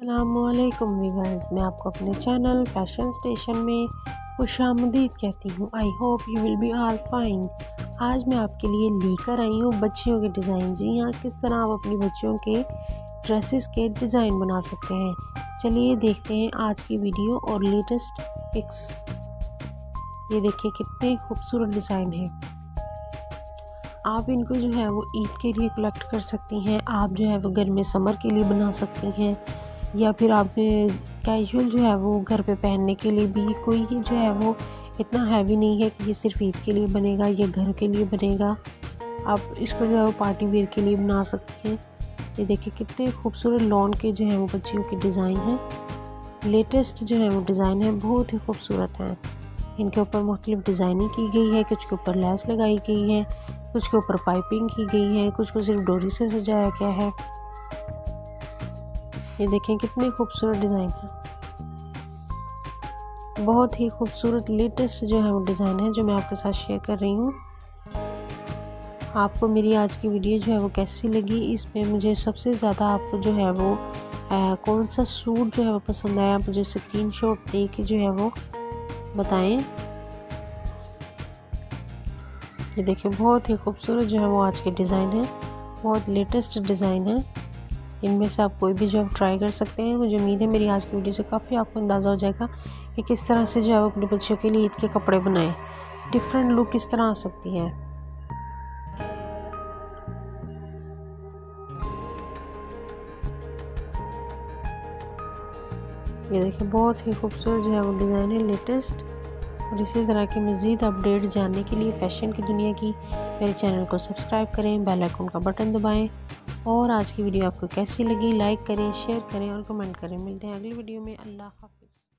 अस्सलामुअलैकुम व्यूअर्स, मैं आपको अपने चैनल फैशन स्टेशन में खुशामदीद कहती हूँ। I hope you will be all fine. आज मैं आपके लिए लेकर आई हूँ बच्चियों के डिज़ाइन। जी हाँ, किस तरह आप अपनी बच्चियों के ड्रेसेस के डिज़ाइन बना सकते हैं। चलिए देखते हैं आज की वीडियो और लेटेस्ट पिक्स। ये देखिए कितने खूबसूरत डिज़ाइन हैं। आप इनको जो है वो ईद के लिए कलेक्ट कर सकती हैं। आप जो है वो घर में समर के लिए बना सकती हैं, या फिर आप कैजुअल जो है वो घर पे पहनने के लिए भी। कोई जो है वो इतना हैवी नहीं है कि ये सिर्फ ईद के लिए बनेगा या घर के लिए बनेगा। आप इसको जो है वो पार्टी वेयर के लिए बना सकते हैं। ये देखिए कितने खूबसूरत लॉन के जो है वो बच्चियों के डिज़ाइन हैं। लेटेस्ट जो है वो डिज़ाइन है, बहुत ही खूबसूरत हैं। इनके ऊपर मुख्तलिफ डिज़ाइनिंग की गई है, कुछ के ऊपर लेस लगाई गई है, कुछ के ऊपर पाइपिंग की गई है, कुछ को सिर्फ डोरी से सजाया गया है। ये देखें कितने खूबसूरत डिज़ाइन है, बहुत ही खूबसूरत लेटेस्ट जो है वो डिज़ाइन है जो मैं आपके साथ शेयर कर रही हूँ। आपको मेरी आज की वीडियो जो है वो कैसी लगी, इसमें मुझे सबसे ज़्यादा आपको जो है वो कौन सा सूट जो है वो पसंद आया, मुझे स्क्रीनशॉट दे के जो है वो बताएं। ये देखिए बहुत ही खूबसूरत जो है वो आज के डिज़ाइन है, बहुत लेटेस्ट डिज़ाइन है। इनमें से आप कोई भी जो है ट्राई कर सकते हैं। मुझे उम्मीद है मेरी आज की वीडियो से काफ़ी आपको अंदाज़ा हो जाएगा कि किस तरह से जो है वो अपने बच्चों के लिए ईद के कपड़े बनाएं, डिफरेंट लुक किस तरह आ सकती है। ये देखिए बहुत ही खूबसूरत जो है वो डिज़ाइन है, लेटेस्ट। और इसी तरह की मज़ीद अपडेट जानने के लिए फ़ैशन की दुनिया की मेरे चैनल को सब्सक्राइब करें, बेल आइकन का बटन दबाएं। और आज की वीडियो आपको कैसी लगी, लाइक करें, शेयर करें और कमेंट करें। मिलते हैं अगली वीडियो में। अल्लाह हाफ़िज़।